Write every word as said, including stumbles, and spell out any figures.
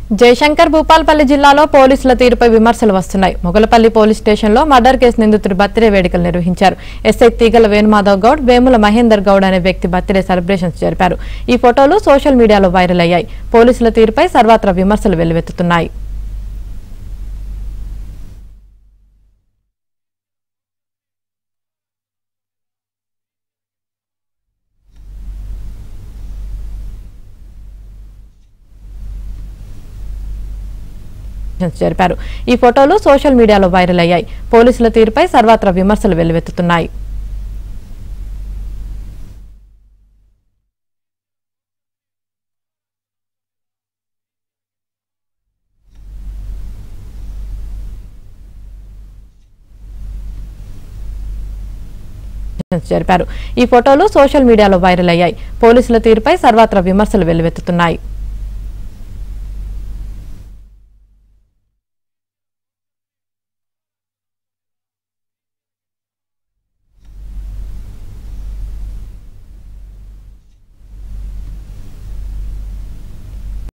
జయశంకర్ భూపాల్పల్లి జిల్లాలో పోలీసుల తీరుపై విమర్శలు వస్తున్నాయి. మొగలపల్లి పోలీస్ స్టేషన్లో మర్డర్ కేసు నిందితుడి బర్త్డే వేడుకలు నిర్వహించారు. ఎస్ఐ తీగల వేణుమాధవ్ గౌడ్, వేముల మహేందర్ గౌడ్ అనే వ్యక్తి బర్త్డే సెలబ్రేషన్స్ జరిపారు. ఈ ఫోటోలు సోషల్ మీడియాలో వైరల్ అయ్యాయి. పోలీసుల తీరుపై సర్వత్రా విమర్శలు వెల్లువెత్తుతున్నాయి. జరిపారు. ఈ ఫోటోలు సోషల్ మీడియాలో వైరల్ అయ్యాయి. పోలీసుల తీరుపై సర్వత్రా విమర్శలు వెల్లువెత్తుతున్నాయి. జరిపారు. ఈ ఫోటోలు సోషల్ మీడియాలో వైరల్ అయ్యాయి. పోలీసుల తీరుపై సర్వత్రా విమర్శలు వెల్లువెత్తుతున్నాయి.